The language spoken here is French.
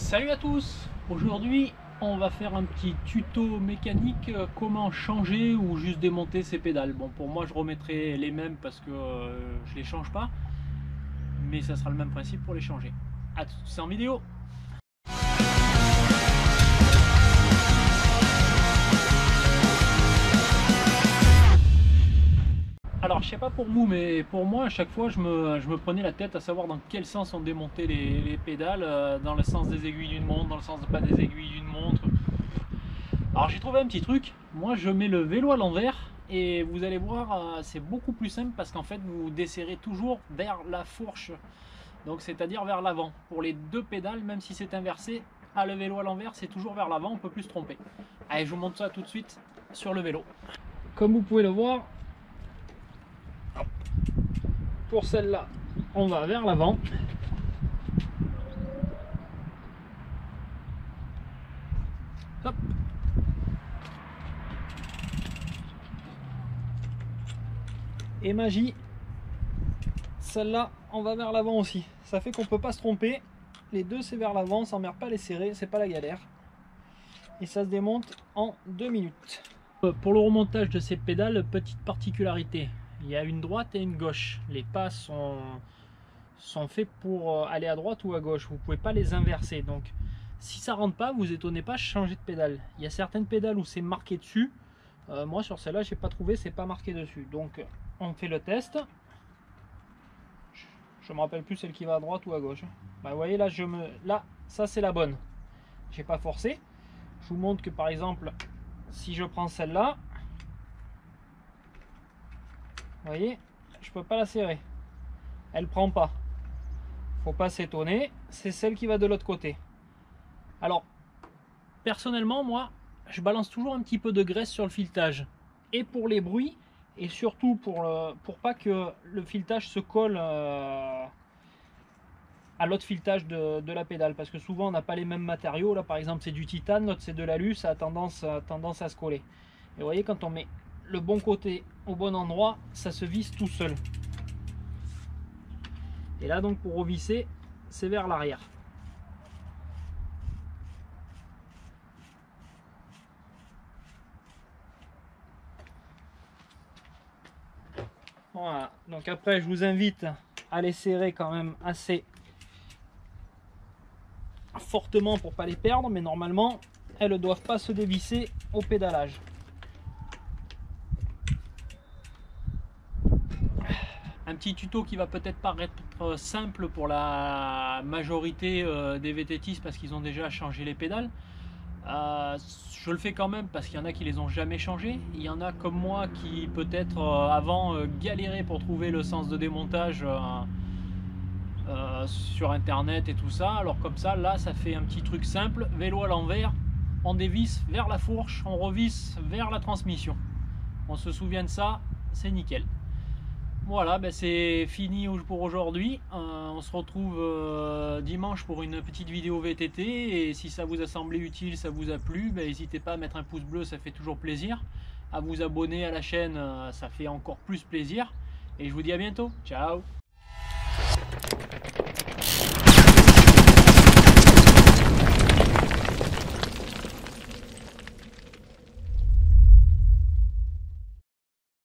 Salut à tous! Aujourd'hui on va faire un petit tuto mécanique comment changer ou juste démonter ces pédales. Bon, pour moi je remettrai les mêmes parce que je les change pas, mais ça sera le même principe pour les changer. A tous en vidéo! Alors je sais pas pour vous, mais pour moi à chaque fois je me prenais la tête à savoir dans quel sens on démontait les pédales, dans le sens des aiguilles d'une montre, dans le sens pas des aiguilles d'une montre. Alors j'ai trouvé un petit truc, moi je mets le vélo à l'envers et vous allez voir c'est beaucoup plus simple parce qu'en fait vous desserrez toujours vers la fourche, donc c'est-à-dire vers l'avant. Pour les deux pédales, même si c'est inversé, le vélo à l'envers c'est toujours vers l'avant, on peut plus se tromper. Allez, je vous montre ça tout de suite sur le vélo. Comme vous pouvez le voir, pour celle-là on va vers l'avant. Hop. Et magie, celle-là on va vers l'avant aussi. Ça fait qu'on peut pas se tromper. Les deux c'est vers l'avant, on s'emmerde pas à les serrer, c'est pas la galère. Et ça se démonte en 2 minutes. Pour le remontage de ces pédales, petite particularité, il y a une droite et une gauche. Les pas sont faits pour aller à droite ou à gauche. Vous pouvez pas les inverser. Donc si ça rentre pas, vous étonnez pas, changer de pédale. Il y a certaines pédales où c'est marqué dessus. Moi sur celle-là j'ai pas trouvé, c'est pas marqué dessus. Donc on fait le test. Je me rappelle plus celle qui va à droite ou à gauche. Bah, vous voyez là, là ça c'est la bonne. J'ai pas forcé. Je vous montre que par exemple, si je prends celle-là, vous voyez, je peux pas la serrer. Elle prend pas. Faut pas s'étonner. C'est celle qui va de l'autre côté. Alors, personnellement, moi, je balance toujours un petit peu de graisse sur le filetage. Et pour les bruits, et surtout pour pas que le filetage se colle à l'autre filetage de la pédale, parce que souvent on n'a pas les mêmes matériaux. Là par exemple c'est du titane, l'autre c'est de l'alu, ça a tendance à se coller. Et vous voyez, quand on met le bon côté au bon endroit, ça se visse tout seul. Et là donc pour revisser, c'est vers l'arrière. Voilà, donc après je vous invite à les serrer quand même assez fortement pour pas les perdre, mais normalement elles ne doivent pas se dévisser au pédalage. Un petit tuto qui va peut-être paraître simple pour la majorité des VTTistes parce qu'ils ont déjà changé les pédales. Je le fais quand même parce qu'il y en a qui les ont jamais changées. Il y en a comme moi qui peut-être avant galéraient pour trouver le sens de démontage sur internet et tout ça. Alors comme ça, là ça fait un petit truc simple, vélo à l'envers, on dévisse vers la fourche, on revisse vers la transmission. On se souvient de ça, c'est nickel. Voilà, ben c'est fini pour aujourd'hui. On se retrouve dimanche pour une petite vidéo VTT. Et si ça vous a semblé utile, ça vous a plu, ben n'hésitez pas à mettre un pouce bleu, ça fait toujours plaisir. À vous abonner à la chaîne, ça fait encore plus plaisir. Et je vous dis à bientôt. Ciao!